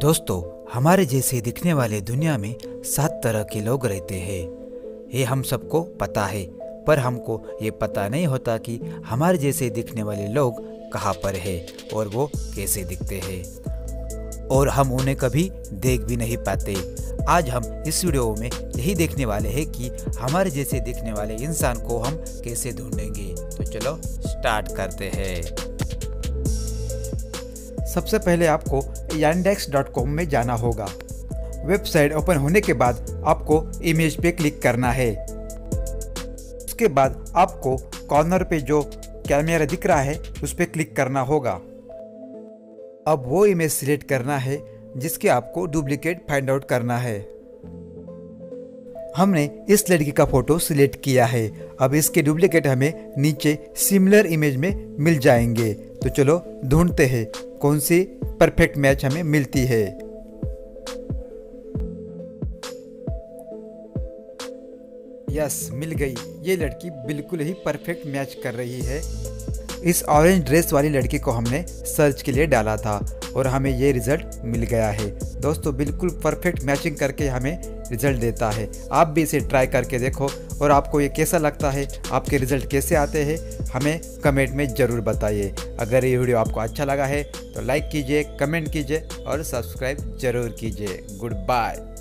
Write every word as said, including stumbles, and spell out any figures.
दोस्तों, हमारे जैसे दिखने वाले दुनिया में सात तरह के लोग रहते हैं। ये हम सबको पता है, पर हमको ये पता नहीं होता कि हमारे जैसे दिखने वाले लोग कहाँ पर है और वो कैसे दिखते हैं, और हम उन्हें कभी देख भी नहीं पाते। आज हम इस वीडियो में यही देखने वाले हैं कि हमारे जैसे दिखने वाले इंसान को हम कैसे ढूंढेंगे। तो चलो स्टार्ट करते हैं। सबसे पहले आपको yandex डॉट कॉम में जाना होगा। वेबसाइट ओपन होने के बाद आपको इमेज पे क्लिक करना है। उसके बाद आपको कॉर्नर पे जो कैमरा दिख रहा है उस पर क्लिक करना होगा। अब वो इमेज सिलेक्ट करना है जिसके आपको डुप्लीकेट फाइंड आउट करना है। हमने इस लड़की का फोटो सिलेक्ट किया है। अब इसके डुप्लीकेट हमें नीचे सिमिलर इमेज में मिल जाएंगे। तो चलो ढूंढते हैं कौन सी परफेक्ट मैच हमें मिलती है। यस, मिल गई। ये लड़की बिल्कुल ही परफेक्ट मैच कर रही है। इस ऑरेंज ड्रेस वाली लड़की को हमने सर्च के लिए डाला था और हमें ये रिजल्ट मिल गया है। दोस्तों, बिल्कुल परफेक्ट मैचिंग करके हमें रिजल्ट देता है। आप भी इसे ट्राई करके देखो और आपको ये कैसा लगता है, आपके रिजल्ट कैसे आते हैं, हमें कमेंट में ज़रूर बताइए। अगर ये वीडियो आपको अच्छा लगा है तो लाइक कीजिए, कमेंट कीजिए और सब्सक्राइब ज़रूर कीजिए। Good bye.